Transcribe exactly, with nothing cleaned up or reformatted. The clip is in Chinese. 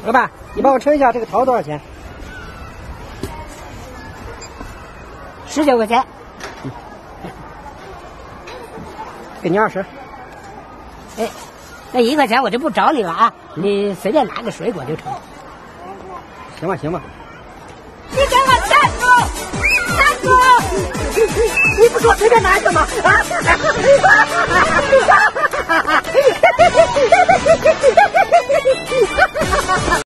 老板，你帮我称一下这个桃多少钱？ 十九块钱。 嗯，给你二十。 哎，那一块钱我就不找你了啊，你随便拿个水果就成。 行吧，行吧。 你给我站住！站住！你不说。